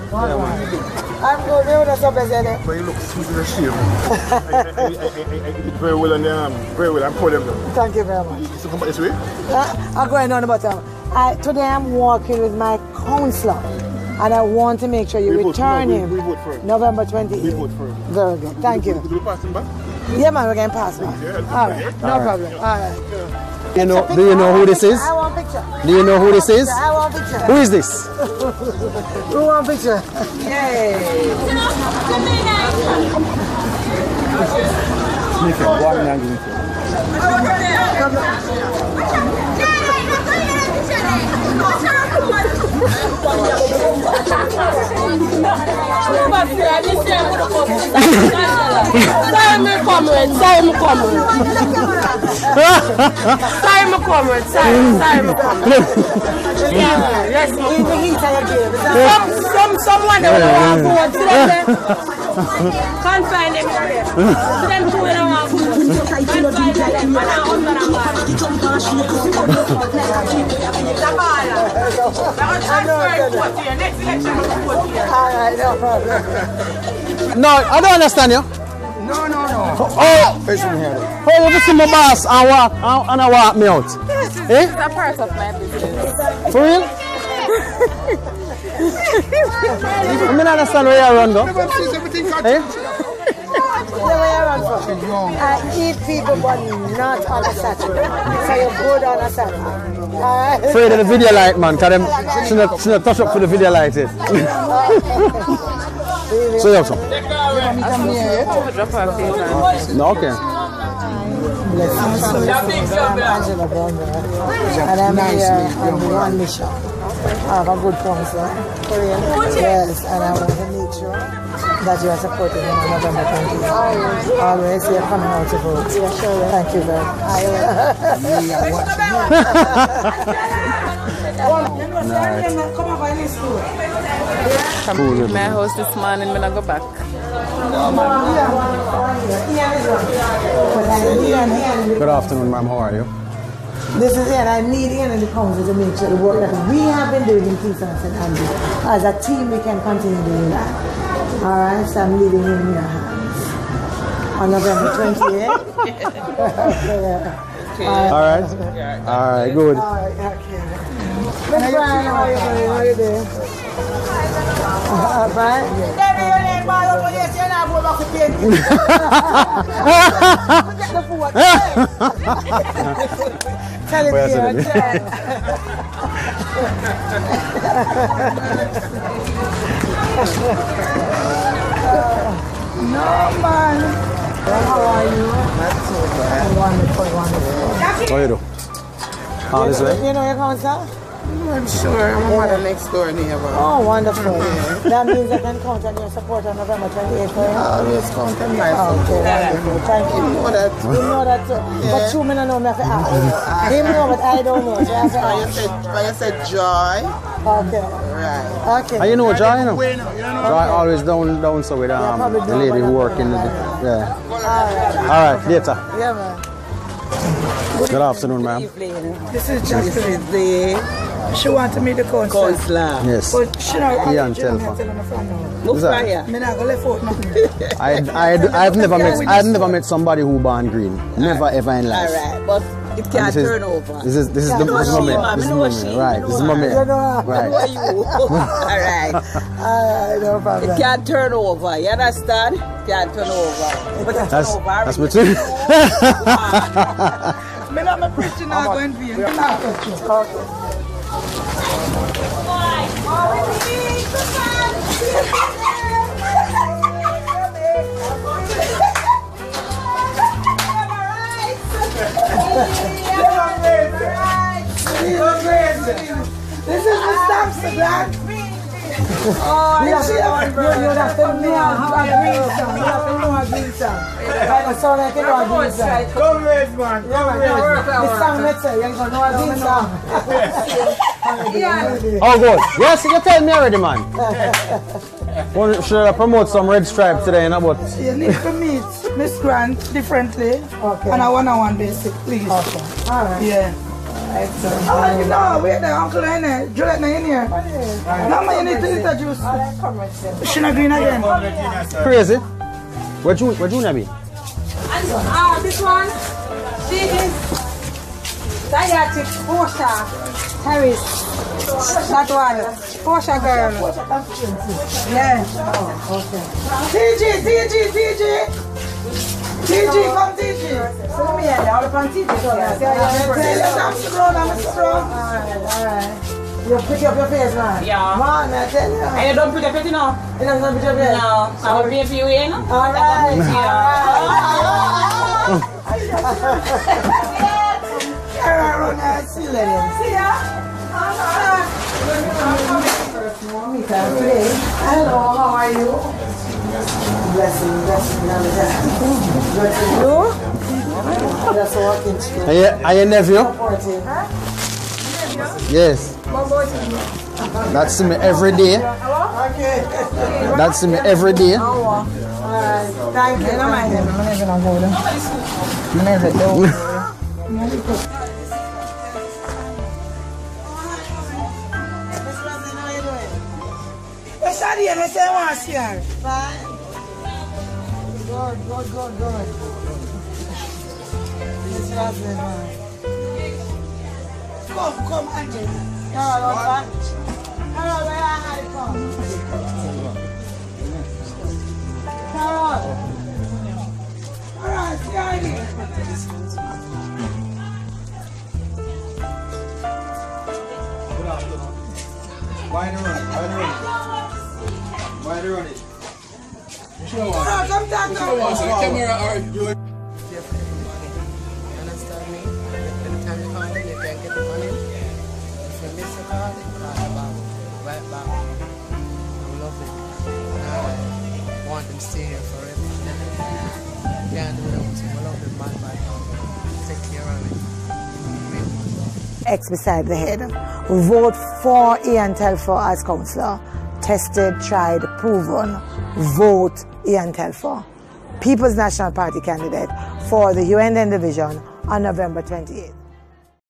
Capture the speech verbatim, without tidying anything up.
Yeah, man. I'm good. You know something there. But you look super shame. I did very well on the um, very well. I'm proud of them. Thank you very much. So come back this way? Uh, I'm going on about time. I, today I'm working with my counselor. And I want to make sure you we return vote, no, him we, we vote for him. November twenty-eighth. We vote for him. Very good. Thank you. Do we pass him back? Yeah, man, we're going to pass back. Yeah, All right. No All right. problem. All right. You know, do you know who this is? I want a picture. Do you know who this is? I want a picture. Who is this? Who want a picture? Yay. Simon Comrade, Simon Comrade. Simon Comrade, Simon Comrade. Yes, some, some, someone that will want to go to them. Can't find them here. To them two in a half. Can't find them. And I'm under the bar. No, I don't understand you. No, no, no. Oh, Listen here. how you see my boss and walk and, and I walk me out? This is Eh? a part of my business. For real? I mean, I understand where you run, though. Eh? I eat people, but not on a Saturday. So you're good on a Saturday. Alright? Afraid of the video light, man, because them shouldn't, shouldn't touch up for the video light. It. So you have some? No, okay. Angela Bonner. And I'm here on one mission. I have a good counsel. Yes, and I want to make sure that you are supporting him on November twentieth. Always, you're coming out to vote. Yeah, sure. Thank you very Come to my house this morning when I go back. Good afternoon, ma'am. How are you? This is it. I need Ian and the council to make sure the work that we have been doing in Kingston and Saint Andrew, as a team, we can continue doing that. All right, so I'm leaving him in your hands on November twentieth. All right. All right, good. All right, okay. Miss Brian, how are you doing? How are you doing? Uh, Brian? Tell me your name, man. Over there, you're not going back to paint. Get the food. Tell it here. No, man. How are you? Not so bad. Wonderful, wonderful. How are you doing? How is it? You know your counsel? I'm sure. I'm a mother next door neighbor. Oh, wonderful. That means I can count on your support on November twenty-eighth for you? Always count on my support. Okay, wonderful. Thank you. You know that. You know that too. Yeah. But you may not know me. I have to ask. Him know, but I don't know. So I have to ask. You said, you said joy. Okay. Right. Okay. And you know Joy, you know? Joy always down, down so with um, the lady who work in the, yeah. All right. All right, later. Yeah, man. Good afternoon, ma'am. This is just the. She wanted to meet the counselor. Counselor. Yes. But she not He and telephone. Who's that? I'm not gonna left out nothing. I, I, I've never met, I've never met somebody who born green. Never ever in life. Alright, but it can't This is- turn over. This is this is the this is moment. This is the moment. Right. This is the moment. Right. Right. Alright. Alright, no problem. It can't turn over. You understand? It can't turn over. But it That's turn over. that's between. Me not my preaching not going to be. Me not preaching. This is the stamps, the black. Oh, you have to know a green song. You have to know a green song. Like a song like you know a green song. Come raise, man. Yeah, man. This song, let's say, you're going to know a green song. Oh, good. Yes, you tell me already, man. Well, should I promote some red stripe today? You know, but You need to meet Miss Grant differently. Okay. And a one-on-one basic, please. Okay. All right. Yeah. Oh, no, wait there, Uncle in there. Juliet in here. No, man, you need to introduce. Sheena Green again. Crazy. Where June, where Junior be? Ah, this one, she is Diatic Portia Harris. That one, Portia girl. Yeah. T G, T G, T G. T G, come T G. So me and all upon T G. I'm strong, I'm strong. Alright, alright. You pick up your face, man. Yeah. Man, I tell you. And you don't put your face, you know? You don't put your face? No. I will pay for you, you know? Alright. Alright. See you later. See ya. Hello, how are you? Blessing, blessing, good to you. Just walking through. Are you, are you nephew? Yes. That's me every day. Okay. That's me every day. Alright, thank you. I'm never going to I'm never do. What's that here? Let's say I want to see her. Fine. Good, good, good, good. Miss Roslyn, man. Come, come, Auntie. Carol, what? Carol, where are you from? Carol. All right, see you here. Why the run? Why the run? Why the run it? Carol, come down now. Camera, are you doing? Understand me? Anytime you call in, you can get the money. If you miss the call, call the back. Right back. I love it. I want them to stay here forever. Can't do without him. I love them man by now. Take care of it. X beside the head. Vote for Ian Telfer as councillor. Tested, tried, proven. Vote Ian Telfer, People's National Party candidate for the U N N division on November twenty-eighth.